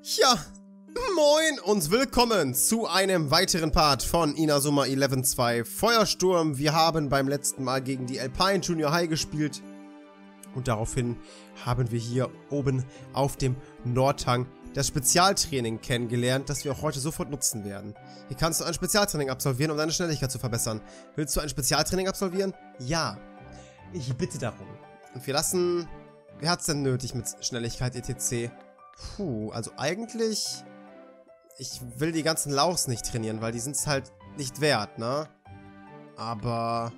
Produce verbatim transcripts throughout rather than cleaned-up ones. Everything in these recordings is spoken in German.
Ja, moin und willkommen zu einem weiteren Part von Inazuma Eleven zwei Feuersturm. Wir haben beim letzten Mal gegen die Alpine Junior High gespielt und daraufhin haben wir hier oben auf dem Nordhang das Spezialtraining kennengelernt, das wir auch heute sofort nutzen werden. Hier kannst du ein Spezialtraining absolvieren, um deine Schnelligkeit zu verbessern. Willst du ein Spezialtraining absolvieren? Ja. Ich bitte darum. Und wir lassen... Wer hat's denn nötig mit Schnelligkeit et cetera? Puh, also eigentlich... Ich will die ganzen Lauchs nicht trainieren, weil die sind's halt nicht wert, ne? Aber...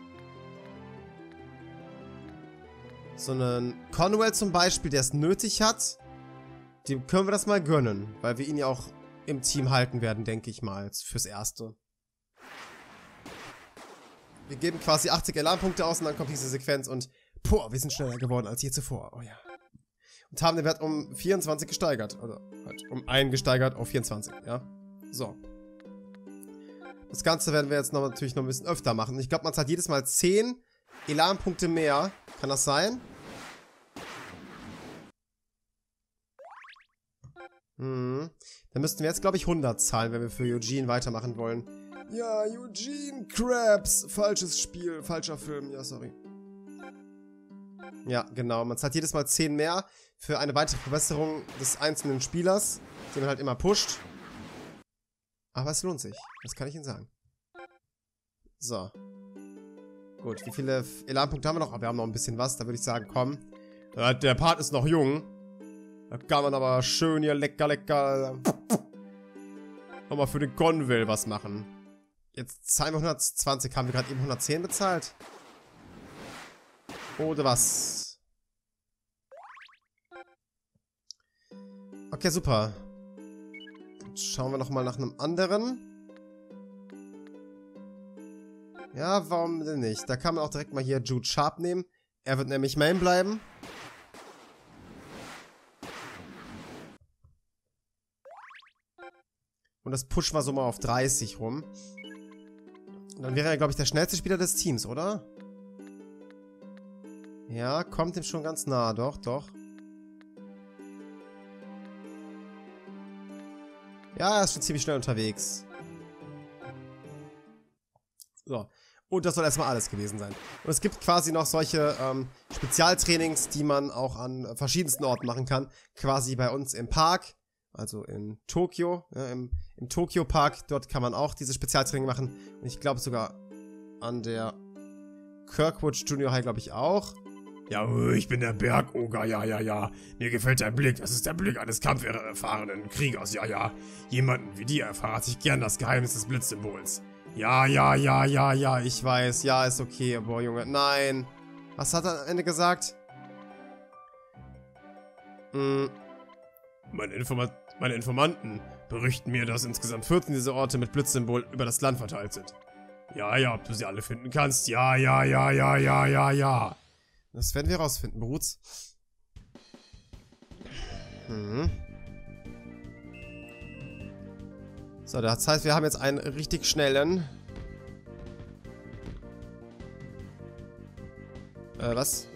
So einen Conwell zum Beispiel, der es nötig hat, dem können wir das mal gönnen, weil wir ihn ja auch im Team halten werden, denke ich mal, fürs Erste. Wir geben quasi achtzig Alarmpunkte aus und dann kommt diese Sequenz und boah, wir sind schneller geworden als je zuvor. Oh ja. Und haben den Wert um vierundzwanzig gesteigert. Oder halt um einen gesteigert auf vierundzwanzig, ja. So. Das Ganze werden wir jetzt noch, natürlich noch ein bisschen öfter machen. Ich glaube, man zahlt jedes Mal zehn Alarmpunkte mehr. Kann das sein? Hm. Dann müssten wir jetzt, glaube ich, hundert zahlen, wenn wir für Eugene weitermachen wollen. Ja, Eugene Krabs. Falsches Spiel, falscher Film. Ja, sorry. Ja, genau. Man zahlt jedes Mal zehn mehr für eine weitere Verbesserung des einzelnen Spielers, den man halt immer pusht. Aber es lohnt sich. Das kann ich Ihnen sagen. So. Gut, wie viele Alarmpunkte haben wir noch? Aber wir haben noch ein bisschen was. Da würde ich sagen, komm. Der Part ist noch jung. Da kann man aber schön hier lecker, lecker nochmal für den Conwell was machen. Jetzt zahlen wir hundertzwanzig. Haben wir gerade eben hundertzehn bezahlt? Oder was? Okay, super. Dann schauen wir nochmal nach einem anderen. Ja, warum denn nicht? Da kann man auch direkt mal hier Jude Sharp nehmen. Er wird nämlich Main bleiben. Und das pushen wir so mal auf dreißig rum. Und dann wäre er, glaube ich, der schnellste Spieler des Teams, oder? Ja, kommt ihm schon ganz nah. Doch, doch. Ja, er ist schon ziemlich schnell unterwegs. So. Und das soll erstmal alles gewesen sein. Und es gibt quasi noch solche ähm, Spezialtrainings, die man auch an verschiedensten Orten machen kann. Quasi bei uns im Park. Also in Tokio, ja, im, im Tokio Park, dort kann man auch diese Spezialtraining machen. Und ich glaube sogar an der Kirkwood Junior High, glaube ich, auch. Ja, ich bin der Bergoger, ja, ja, ja. Mir gefällt dein Blick, das ist der Blick eines kampferfahrenen Kriegers, ja, ja. Jemanden wie dir erfahrt sich gern das Geheimnis des Blitzsymbols. Ja, ja, ja, ja, ja, ich weiß, ja, ist okay, boah, Junge, nein. Was hat er am Ende gesagt? Hm. Meine Informa Meine Informanten berichten mir, dass insgesamt vierzehn dieser Orte mit Blitzsymbol über das Land verteilt sind. Ja, ja, ob du sie alle finden kannst. Ja, ja, ja, ja, ja, ja, ja. Das werden wir rausfinden, Bruts. Hm. So, das heißt, wir haben jetzt einen richtig schnellen. Äh, was?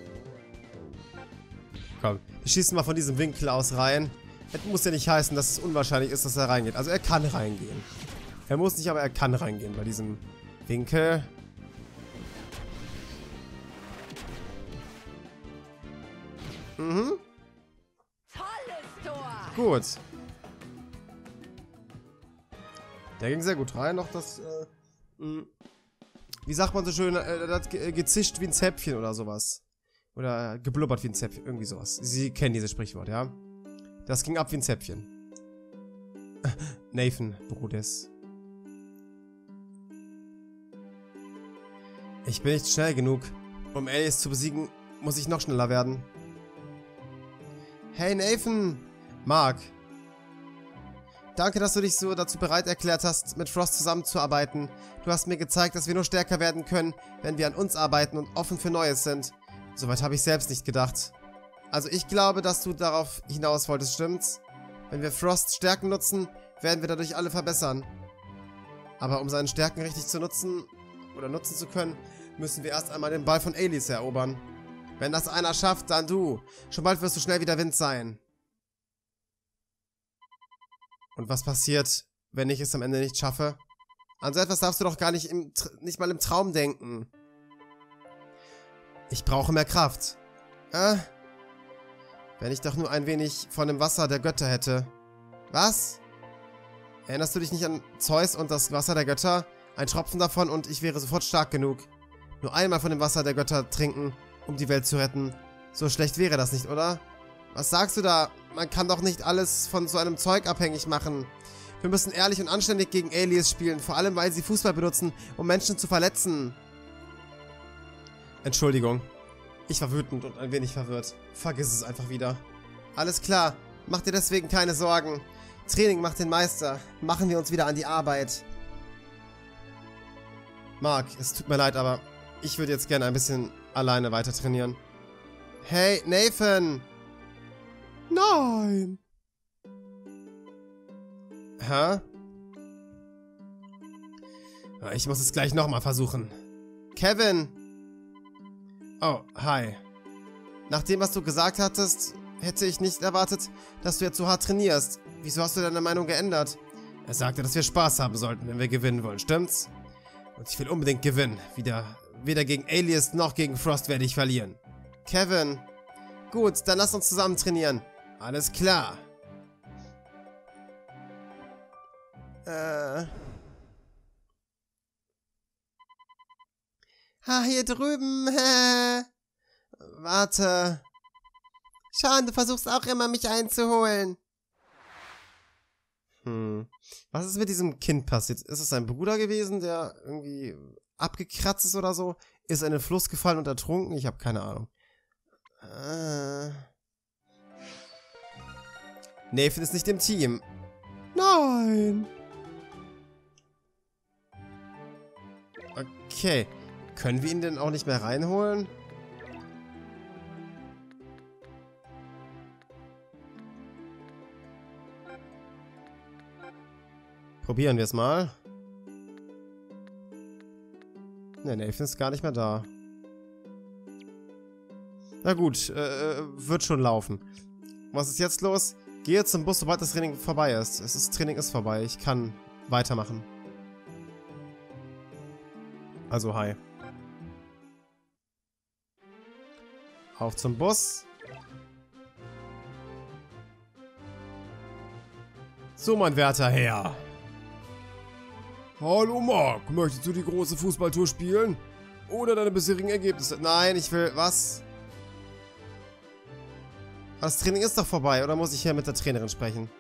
Komm, wir schießen mal von diesem Winkel aus rein. Das muss ja nicht heißen, dass es unwahrscheinlich ist, dass er reingeht. Also er kann reingehen. Er muss nicht, aber er kann reingehen bei diesem Winkel. Mhm. Gut. Der ging sehr gut rein. Noch das, äh, mh. Wie sagt man so schön, äh, das hat ge gezischt wie ein Zäpfchen oder sowas. Oder geblubbert wie ein Zäpfchen. Irgendwie sowas. Sie kennen dieses Sprichwort, ja? Das ging ab wie ein Zäpfchen. Nathan, Bruders. Ich bin nicht schnell genug. Um Alice zu besiegen, muss ich noch schneller werden. Hey Nathan! Mark. Danke, dass du dich so dazu bereit erklärt hast, mit Frost zusammenzuarbeiten. Du hast mir gezeigt, dass wir nur stärker werden können, wenn wir an uns arbeiten und offen für Neues sind. Soweit habe ich selbst nicht gedacht. Also ich glaube, dass du darauf hinaus wolltest, stimmt's? Wenn wir Frosts Stärken nutzen, werden wir dadurch alle verbessern. Aber um seine Stärken richtig zu nutzen, oder nutzen zu können, müssen wir erst einmal den Ball von Alice erobern. Wenn das einer schafft, dann du. Schon bald wirst du schnell wie der Wind sein. Und was passiert, wenn ich es am Ende nicht schaffe? An so etwas darfst du doch gar nicht, im, nicht mal im Traum denken. Ich brauche mehr Kraft. Äh, wenn ich doch nur ein wenig von dem Wasser der Götter hätte. Was? Erinnerst du dich nicht an Zeus und das Wasser der Götter? Ein Tropfen davon und ich wäre sofort stark genug. Nur einmal von dem Wasser der Götter trinken, um die Welt zu retten. So schlecht wäre das nicht, oder? Was sagst du da? Man kann doch nicht alles von so einem Zeug abhängig machen. Wir müssen ehrlich und anständig gegen Aliens spielen, vor allem weil sie Fußball benutzen, um Menschen zu verletzen. Entschuldigung. Ich war wütend und ein wenig verwirrt. Vergiss es einfach wieder. Alles klar. Mach dir deswegen keine Sorgen. Training macht den Meister. Machen wir uns wieder an die Arbeit. Mark, es tut mir leid, aber ich würde jetzt gerne ein bisschen alleine weiter trainieren. Hey, Nathan! Nein! Hä? Ich muss es gleich nochmal versuchen. Kevin! Oh, hi. Nach dem, was du gesagt hattest, hätte ich nicht erwartet, dass du jetzt so hart trainierst. Wieso hast du deine Meinung geändert? Er sagte, dass wir Spaß haben sollten, wenn wir gewinnen wollen, stimmt's? Und ich will unbedingt gewinnen. Wieder, weder gegen Alias noch gegen Frost werde ich verlieren. Kevin. Gut, dann lass uns zusammen trainieren. Alles klar. Äh. Ah, hier drüben. Warte. Sean, du versuchst auch immer, mich einzuholen. Hm. Was ist mit diesem Kind passiert? Ist es sein Bruder gewesen, der irgendwie abgekratzt ist oder so? Ist er in den Fluss gefallen und ertrunken? Ich habe keine Ahnung. Äh. Nathan ist nicht im Team. Nein. Okay. Können wir ihn denn auch nicht mehr reinholen? Probieren wir es mal. Ne, Nathan ist gar nicht mehr da. Na gut, äh, wird schon laufen. Was ist jetzt los? Gehe zum Bus, sobald das Training vorbei ist. Es ist, Training ist vorbei. Ich kann weitermachen. Also, hi. Auf zum Bus. So, mein werter Herr. Hallo Mark, möchtest du die große Fußballtour spielen? Oder deine bisherigen Ergebnisse? Nein, ich will... Was? Das Training ist doch vorbei, oder muss ich hier mit der Trainerin sprechen?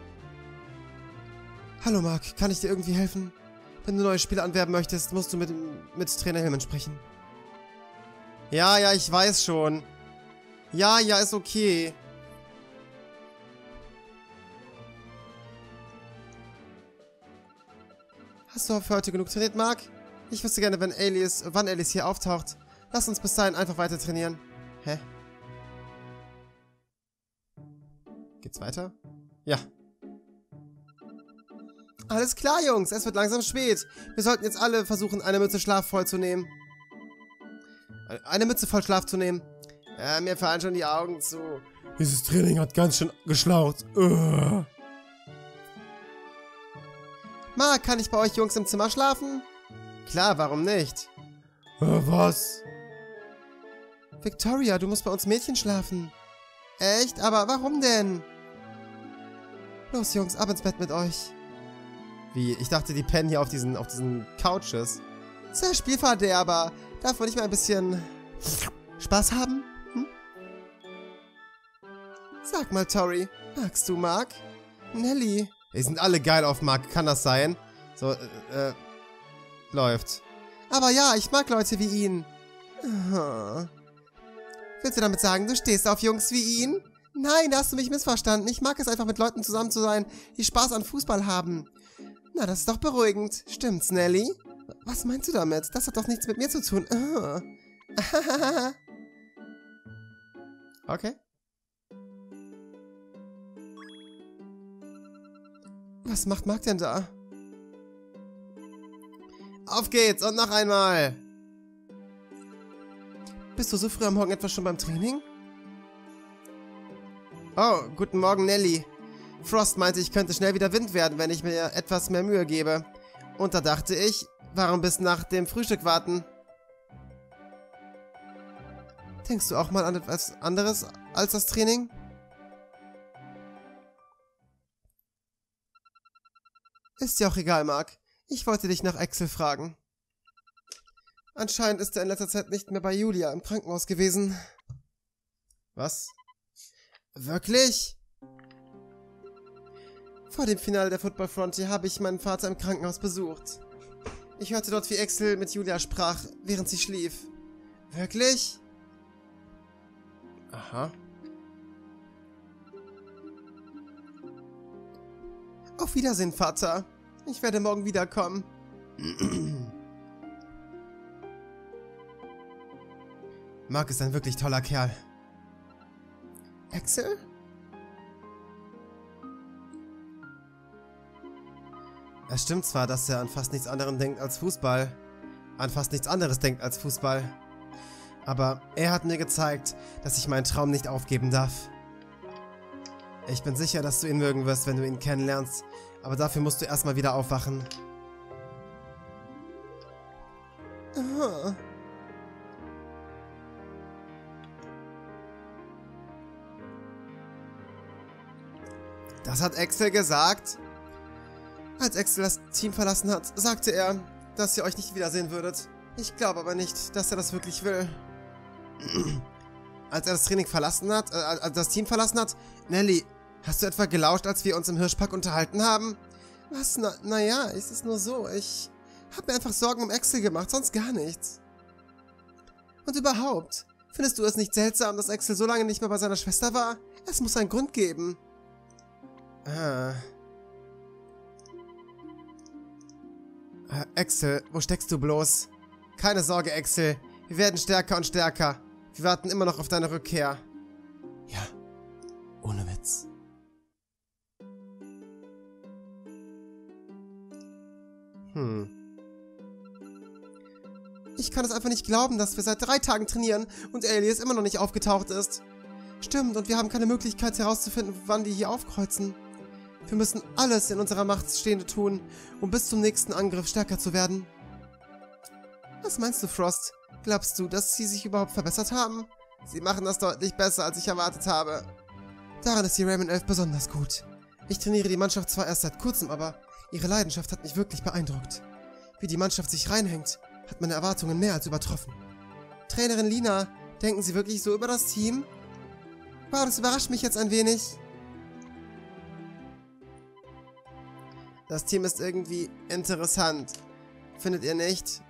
Hallo Mark, kann ich dir irgendwie helfen? Wenn du neue Spieler anwerben möchtest, musst du mit, mit Trainer Hillman sprechen. Ja, ja, ich weiß schon. Ja, ja, ist okay. Hast du für heute genug trainiert, Mark? Ich wüsste gerne, wenn Alias, wann Alias hier auftaucht. Lass uns bis dahin einfach weiter trainieren. Hä? Geht's weiter? Ja. Alles klar, Jungs. Es wird langsam spät. Wir sollten jetzt alle versuchen, eine Mütze Schlaf vollzunehmen. Eine Mütze voll Schlaf zu nehmen. Ja, mir fallen schon die Augen zu. Dieses Training hat ganz schön geschlaucht. Uh. Mark, kann ich bei euch Jungs im Zimmer schlafen? Klar, warum nicht? Uh, was? Victoria, du musst bei uns Mädchen schlafen. Echt? Aber warum denn? Los, Jungs, ab ins Bett mit euch. Wie? Ich dachte, die pennen hier auf diesen, auf diesen Couches. Sehr Spielverderber. Darf man nicht mal ein bisschen Spaß haben? Hm? Sag mal, Tori, magst du Mark? Nelly? Wir sind alle geil auf Mark, kann das sein? So, äh, äh, läuft. Aber ja, ich mag Leute wie ihn. Oh. Willst du damit sagen, du stehst auf Jungs wie ihn? Nein, da hast du mich missverstanden. Ich mag es einfach, mit Leuten zusammen zu sein, die Spaß an Fußball haben. Na, das ist doch beruhigend. Stimmt's, Nelly? Was meinst du damit? Das hat doch nichts mit mir zu tun. Oh. Okay. Was macht Mark denn da? Auf geht's und noch einmal. Bist du so früh am Morgen etwa schon beim Training? Oh, guten Morgen, Nelly. Frost meinte, ich könnte schnell wieder Wind werden, wenn ich mir etwas mehr Mühe gebe. Und da dachte ich, warum bis nach dem Frühstück warten? Denkst du auch mal an etwas anderes als das Training? Ist ja auch egal, Mark. Ich wollte dich nach Axel fragen. Anscheinend ist er in letzter Zeit nicht mehr bei Julia im Krankenhaus gewesen. Was? Wirklich? Vor dem Finale der Football Frontier habe ich meinen Vater im Krankenhaus besucht. Ich hörte dort, wie Axel mit Julia sprach, während sie schlief. Wirklich? Aha. Auf Wiedersehen, Vater. Ich werde morgen wiederkommen. Mark ist ein wirklich toller Kerl. Axel? Es stimmt zwar, dass er an fast nichts anderes denkt als Fußball. An fast nichts anderes denkt als Fußball. Aber er hat mir gezeigt, dass ich meinen Traum nicht aufgeben darf. Ich bin sicher, dass du ihn mögen wirst, wenn du ihn kennenlernst. Aber dafür musst du erstmal wieder aufwachen. Aha. Das hat Axel gesagt? Als Axel das Team verlassen hat, sagte er, dass ihr euch nicht wiedersehen würdet. Ich glaube aber nicht, dass er das wirklich will. Als er das Training verlassen hat, äh, als das Team verlassen hat, Nelly, hast du etwa gelauscht, als wir uns im Hirschpark unterhalten haben? Was? Na, naja, ist es nur so. Ich habe mir einfach Sorgen um Axel gemacht, sonst gar nichts. Und überhaupt, findest du es nicht seltsam, dass Axel so lange nicht mehr bei seiner Schwester war? Es muss einen Grund geben. Ah. Äh, Axel, wo steckst du bloß? Keine Sorge, Axel. Wir werden stärker und stärker. Wir warten immer noch auf deine Rückkehr. Ja, ohne Witz. Hm. Ich kann es einfach nicht glauben, dass wir seit drei Tagen trainieren und Alias immer noch nicht aufgetaucht ist. Stimmt, und wir haben keine Möglichkeit herauszufinden, wann die hier aufkreuzen. Wir müssen alles in unserer Macht Stehende tun, um bis zum nächsten Angriff stärker zu werden. Was meinst du, Frost? Glaubst du, dass sie sich überhaupt verbessert haben? Sie machen das deutlich besser, als ich erwartet habe. Daran ist die Raymond elf besonders gut. Ich trainiere die Mannschaft zwar erst seit kurzem, aber ihre Leidenschaft hat mich wirklich beeindruckt. Wie die Mannschaft sich reinhängt, hat meine Erwartungen mehr als übertroffen. Trainerin Lina, denken Sie wirklich so über das Team? Wow, das überrascht mich jetzt ein wenig. Das Team ist irgendwie interessant. Findet ihr nicht?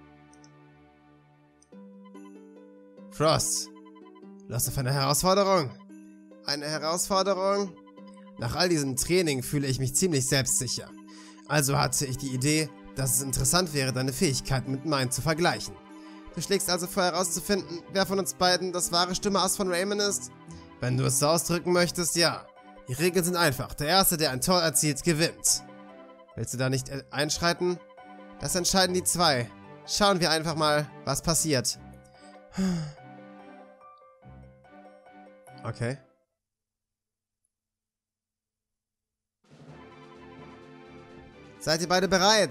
Frost, Lust auf eine Herausforderung? Eine Herausforderung? Nach all diesem Training fühle ich mich ziemlich selbstsicher. Also hatte ich die Idee, dass es interessant wäre, deine Fähigkeiten mit meinen zu vergleichen. Du schlägst also vor, herauszufinden, wer von uns beiden das wahre Stimme-Ass von Raymond ist? Wenn du es so ausdrücken möchtest, ja. Die Regeln sind einfach. Der Erste, der ein Tor erzielt, gewinnt. Willst du da nicht einschreiten? Das entscheiden die zwei. Schauen wir einfach mal, was passiert. Okay. Seid ihr beide bereit?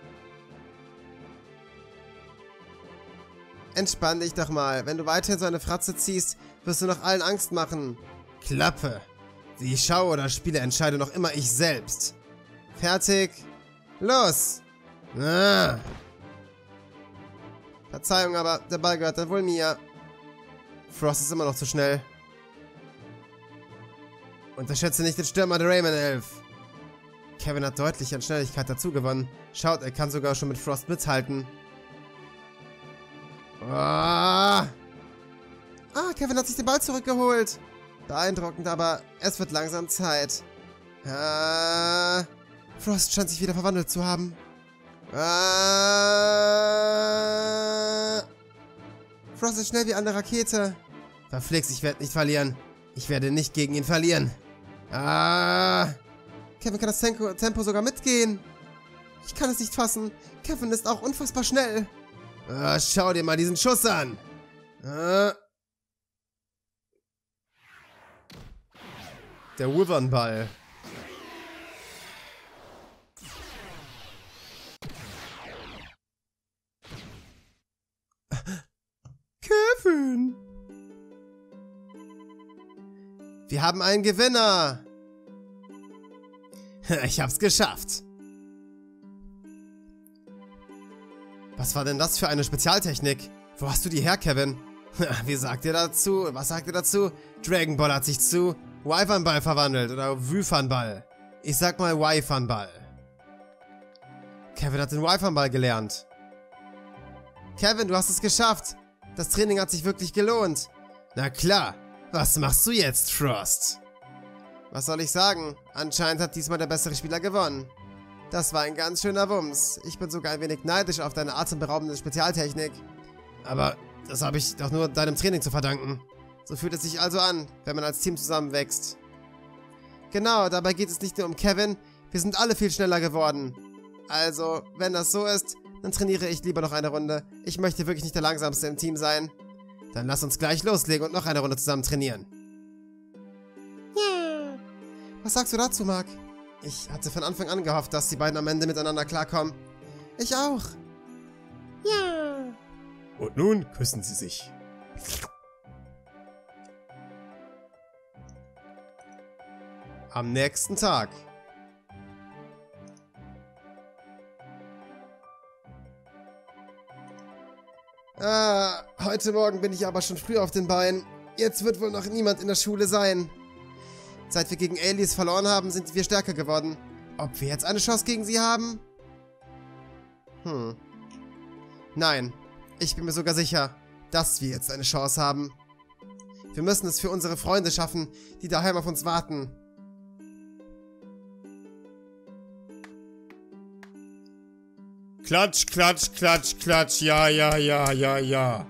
Entspann dich doch mal. Wenn du weiterhin so eine Fratze ziehst, wirst du noch allen Angst machen. Klappe. Wie ich schaue oder spiele, entscheide noch immer ich selbst. Fertig. Los. Ah. Verzeihung, aber der Ball gehört dann wohl mir. Frost ist immer noch zu schnell. Unterschätze nicht den Stürmer der Raymond elf. Kevin hat deutlich an Schnelligkeit dazu gewonnen. Schaut, er kann sogar schon mit Frost mithalten. Ah. ah, Kevin hat sich den Ball zurückgeholt. Beeindruckend, aber es wird langsam Zeit. Ah. Frost scheint sich wieder verwandelt zu haben. Ah. Frost ist schnell wie eine Rakete. Verflixt, ich werde nicht verlieren. Ich werde nicht gegen ihn verlieren. Ah. Kevin kann das Tempo, Tempo sogar mitgehen. Ich kann es nicht fassen. Kevin ist auch unfassbar schnell. Ah, schau dir mal diesen Schuss an. Ah. Der Wyvern-Ball. Wir haben einen Gewinner. Ich hab's geschafft. Was war denn das für eine Spezialtechnik? Wo hast du die her, Kevin? Wie sagt ihr dazu? Was sagt ihr dazu? Dragon Ball hat sich zu Wyvern-Ball verwandelt oder Wyvern-Ball. Ich sag mal Wyvern-Ball. Kevin hat den Wyvern-Ball gelernt. Kevin, du hast es geschafft. Das Training hat sich wirklich gelohnt. Na klar. Was machst du jetzt, Frost? Was soll ich sagen? Anscheinend hat diesmal der bessere Spieler gewonnen. Das war ein ganz schöner Wumms. Ich bin sogar ein wenig neidisch auf deine atemberaubende Spezialtechnik. Aber das habe ich doch nur deinem Training zu verdanken. So fühlt es sich also an, wenn man als Team zusammenwächst. Genau, dabei geht es nicht nur um Kevin. Wir sind alle viel schneller geworden. Also, wenn das so ist, dann trainiere ich lieber noch eine Runde. Ich möchte wirklich nicht der Langsamste im Team sein. Dann lass uns gleich loslegen und noch eine Runde zusammen trainieren. Ja. Was sagst du dazu, Mark? Ich hatte von Anfang an gehofft, dass die beiden am Ende miteinander klarkommen. Ich auch. Ja. Und nun küssen sie sich. Am nächsten Tag. Ah, heute Morgen bin ich aber schon früh auf den Beinen. Jetzt wird wohl noch niemand in der Schule sein. Seit wir gegen Alias verloren haben, sind wir stärker geworden. Ob wir jetzt eine Chance gegen sie haben? Hm. Nein, ich bin mir sogar sicher, dass wir jetzt eine Chance haben. Wir müssen es für unsere Freunde schaffen, die daheim auf uns warten. Klatsch, klatsch, klatsch, klatsch, ja, ja, ja, ja, ja.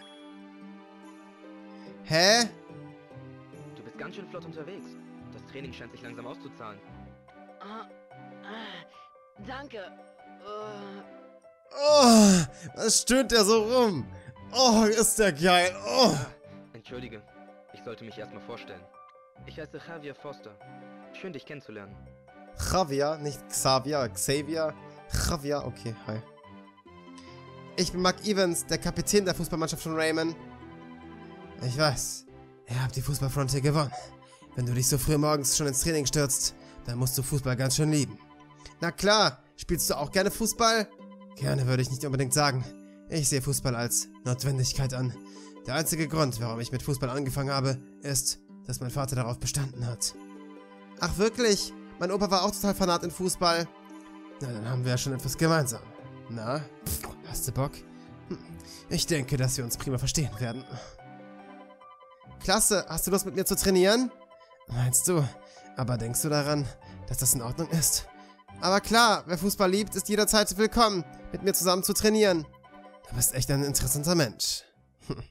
Hä? Du bist ganz schön flott unterwegs. Das Training scheint sich langsam auszuzahlen. Ah, ah, danke. Uh. Oh, was stöhnt der so rum? Oh, ist der geil. Oh. Entschuldige, ich sollte mich erstmal vorstellen. Ich heiße Javier Foster. Schön, dich kennenzulernen. Javier, nicht Xavier, Xavier. Javier, okay, hi. Ich bin Mark Evans, der Kapitän der Fußballmannschaft von Rayman. Ich weiß, ihr habt die Fußballfrontier gewonnen. Wenn du dich so früh morgens schon ins Training stürzt, dann musst du Fußball ganz schön lieben. Na klar, spielst du auch gerne Fußball? Gerne würde ich nicht unbedingt sagen. Ich sehe Fußball als Notwendigkeit an. Der einzige Grund, warum ich mit Fußball angefangen habe, ist, dass mein Vater darauf bestanden hat. Ach wirklich? Mein Opa war auch total fanat in Fußball. Na, dann haben wir ja schon etwas gemeinsam. Na, hast du Bock? Hm, ich denke, dass wir uns prima verstehen werden. Klasse, hast du Lust mit mir zu trainieren? Meinst du? Aber denkst du daran, dass das in Ordnung ist? Aber klar, wer Fußball liebt, ist jederzeit willkommen, mit mir zusammen zu trainieren. Du bist echt ein interessanter Mensch. Hm.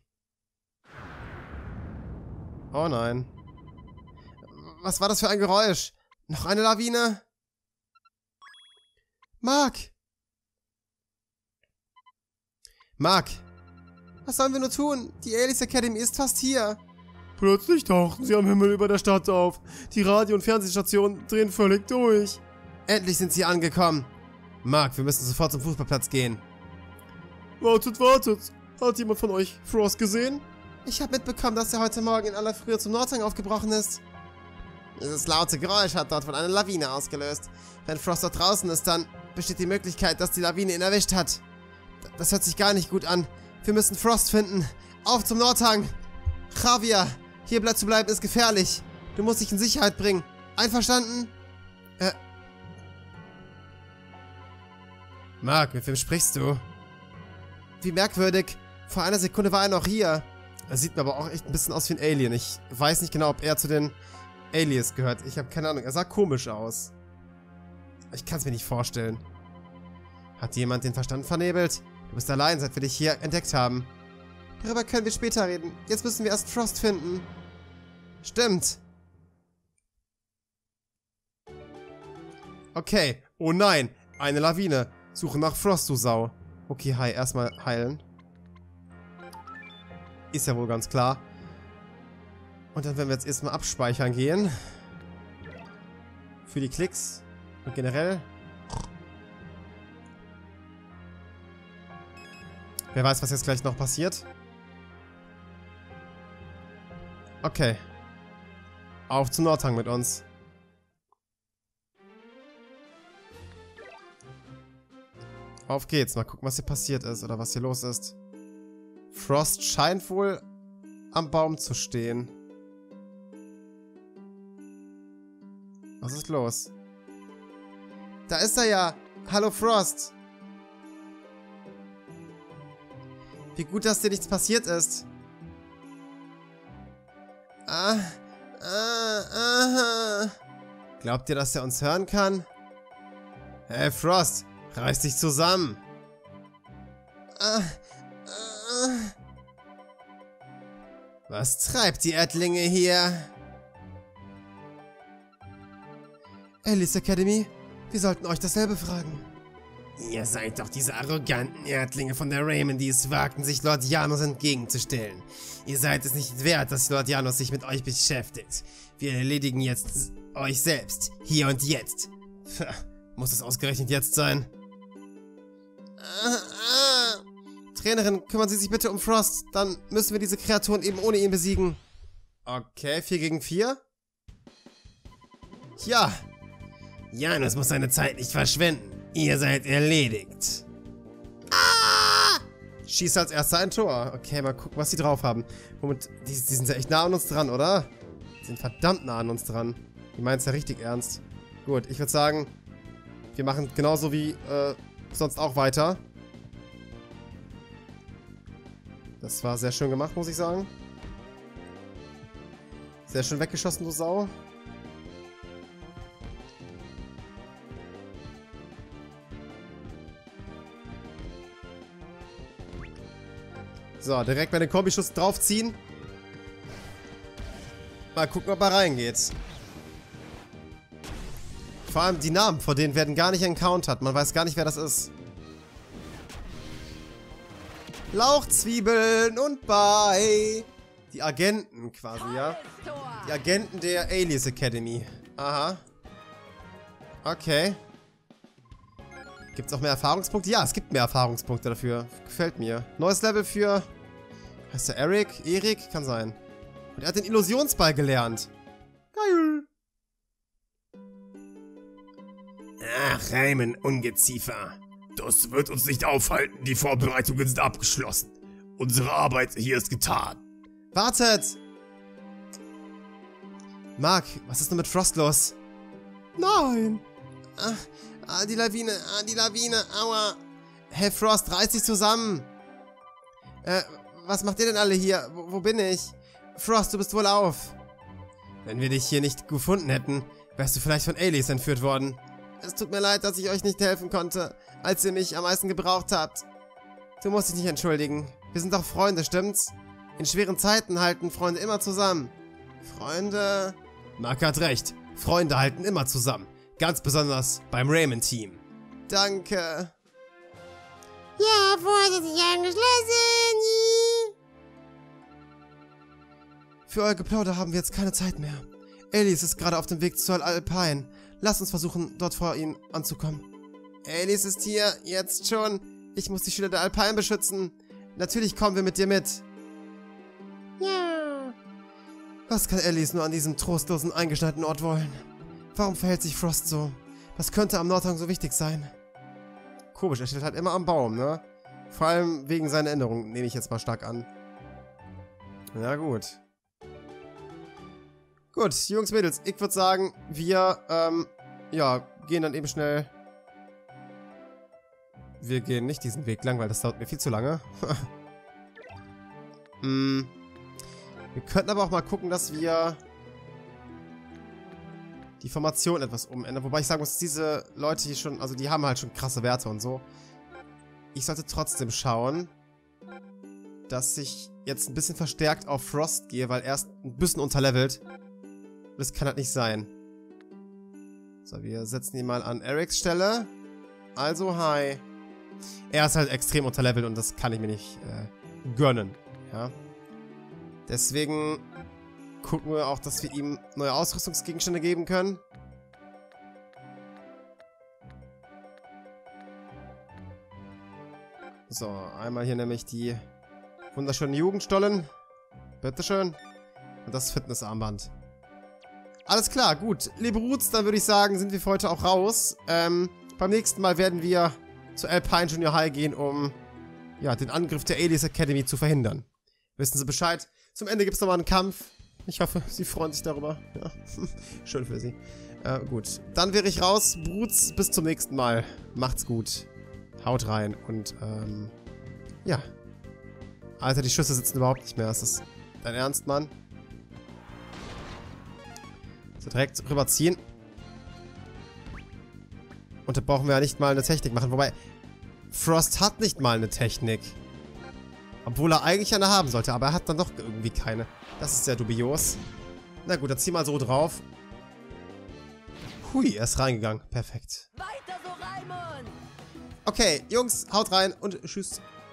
Oh nein. Was war das für ein Geräusch? Noch eine Lawine? Mark! Mark! Was sollen wir nur tun? Die Alias Academy ist fast hier. Plötzlich tauchten sie am Himmel über der Stadt auf. Die Radio- und Fernsehstationen drehen völlig durch. Endlich sind sie angekommen. Mark, wir müssen sofort zum Fußballplatz gehen. Wartet, wartet. Hat jemand von euch Frost gesehen? Ich habe mitbekommen, dass er heute Morgen in aller Frühe zum Nordhang aufgebrochen ist. Dieses laute Geräusch hat dort wohl eine Lawine ausgelöst. Wenn Frost dort draußen ist, dann besteht die Möglichkeit, dass die Lawine ihn erwischt hat. Das hört sich gar nicht gut an. Wir müssen Frost finden. Auf zum Nordhang. Javier, hier zu bleiben ist gefährlich. Du musst dich in Sicherheit bringen. Einverstanden? Äh. Mark, mit wem sprichst du? Wie merkwürdig. Vor einer Sekunde war er noch hier. Er sieht mir aber auch echt ein bisschen aus wie ein Alien. Ich weiß nicht genau, ob er zu den Alias gehört. Ich habe keine Ahnung. Er sah komisch aus. Ich kann es mir nicht vorstellen. Hat jemand den Verstand vernebelt? Du bist allein, seit wir dich hier entdeckt haben. Darüber können wir später reden. Jetzt müssen wir erst Frost finden. Stimmt. Okay. Oh nein. Eine Lawine. Suche nach Frost, du Sau. Okay, hi. Erstmal heilen. Ist ja wohl ganz klar. Und dann werden wir jetzt erstmal abspeichern gehen. Für die Klicks. Und generell. Wer weiß, was jetzt gleich noch passiert. Okay. Auf zu Nordhang mit uns. Auf geht's. Mal gucken, was hier passiert ist oder was hier los ist. Frost scheint wohl am Baum zu stehen. Was ist los? Da ist er ja. Hallo Frost. Wie gut, dass dir nichts passiert ist. Ah, ah, ah. Glaubt ihr, dass er uns hören kann? Hey Frost, reiß dich zusammen. Ah, ah. Was treibt die Erdlinge hier? Alice Academy, wir sollten euch dasselbe fragen. Ihr seid doch diese arroganten Erdlinge von der Raymond, die es wagten, sich Lord Janus entgegenzustellen. Ihr seid es nicht wert, dass Lord Janus sich mit euch beschäftigt. Wir erledigen jetzt euch selbst, hier und jetzt. Pff, muss es ausgerechnet jetzt sein? Ah, ah. Trainerin, kümmern Sie sich bitte um Frost, dann müssen wir diese Kreaturen eben ohne ihn besiegen. Okay, vier gegen vier? Ja. Janus muss seine Zeit nicht verschwenden. Ihr seid erledigt. Ah! Schießt als erster ein Tor. Okay, mal gucken, was die drauf haben. Moment, die, die sind ja echt nah an uns dran, oder? Die sind verdammt nah an uns dran. Die meinen es ja richtig ernst. Gut, ich würde sagen, wir machen genauso wie äh, sonst auch weiter. Das war sehr schön gemacht, muss ich sagen. Sehr schön weggeschossen, du Sau. So, direkt bei den Kombischuss draufziehen. Mal gucken, ob er reingeht. Vor allem die Namen, vor denen werden gar nicht encountert. Man weiß gar nicht, wer das ist. Lauchzwiebeln und Bye. Die Agenten quasi, ja. Die Agenten der Alice Academy. Aha. Okay. Gibt es auch mehr Erfahrungspunkte? Ja, es gibt mehr Erfahrungspunkte dafür. Gefällt mir. Neues Level für... Heißt der Eric? Erik? Kann sein. Und er hat den Illusionsball gelernt. Geil. Ach, Raymond, Ungeziefer. Das wird uns nicht aufhalten. Die Vorbereitungen sind abgeschlossen. Unsere Arbeit hier ist getan. Wartet! Mark, was ist denn mit Frost los? Nein! Ah, ah, die Lawine, ah, die Lawine, aua! Hey Frost, reiß dich zusammen! Äh, was macht ihr denn alle hier? Wo, wo bin ich? Frost, du bist wohl auf! Wenn wir dich hier nicht gefunden hätten, wärst du vielleicht von Alice entführt worden. Es tut mir leid, dass ich euch nicht helfen konnte, als ihr mich am meisten gebraucht habt. Du musst dich nicht entschuldigen. Wir sind doch Freunde, stimmt's? In schweren Zeiten halten Freunde immer zusammen. Freunde... Mark hat recht. Freunde halten immer zusammen. Ganz besonders beim Raymond-Team. Danke. Ja, vorsichtig angeschlossen. Für euer Geplauder haben wir jetzt keine Zeit mehr. Alice ist gerade auf dem Weg zur Alpine. Lasst uns versuchen, dort vor ihn anzukommen. Alice ist hier, jetzt schon. Ich muss die Schüler der Alpine beschützen. Natürlich kommen wir mit dir mit. Ja. Was kann Alice nur an diesem trostlosen, eingeschneiten Ort wollen? Warum verhält sich Frost so? Was könnte am Nordhang so wichtig sein? Komisch, er steht halt immer am Baum, ne? Vor allem wegen seiner Änderung, nehme ich jetzt mal stark an. Ja, gut. Gut, Jungs, Mädels, ich würde sagen, wir, ähm, ja, gehen dann eben schnell... Wir gehen nicht diesen Weg lang, weil das dauert mir viel zu lange. hm. Wir könnten aber auch mal gucken, dass wir die Formation etwas umändern. Wobei ich sagen muss, diese Leute hier schon, also die haben halt schon krasse Werte und so. Ich sollte trotzdem schauen, dass ich jetzt ein bisschen verstärkt auf Frost gehe, weil er ist ein bisschen unterlevelt. Das kann halt nicht sein. So, wir setzen ihn mal an Erics Stelle. Also, hi. Er ist halt extrem unterlevelt und das kann ich mir nicht äh, gönnen. Ja. Deswegen gucken wir auch, dass wir ihm neue Ausrüstungsgegenstände geben können. So, einmal hier nämlich die wunderschönen Jugendstollen. Bitteschön. Und das Fitnessarmband. Alles klar, gut. Liebe Roots, dann würde ich sagen, sind wir für heute auch raus. Ähm, beim nächsten Mal werden wir zur Alpine Junior High gehen, um ja, den Angriff der Alias Academy zu verhindern. Wissen Sie Bescheid? Zum Ende gibt es nochmal einen Kampf. Ich hoffe, Sie freuen sich darüber. Ja. Schön für Sie. Äh, gut. Dann wäre ich raus. Roots, bis zum nächsten Mal. Macht's gut. Haut rein und, ähm, ja. Alter, die Schüsse sitzen überhaupt nicht mehr. Ist das dein Ernst, Mann? So, direkt rüberziehen. Und da brauchen wir ja nicht mal eine Technik machen. Wobei, Frost hat nicht mal eine Technik. Obwohl er eigentlich eine haben sollte, aber er hat dann doch irgendwie keine. Das ist sehr dubios. Na gut, dann zieh mal so drauf. Hui, er ist reingegangen. Perfekt. Weiter so, Raimund! Okay, Jungs, haut rein und tschüss.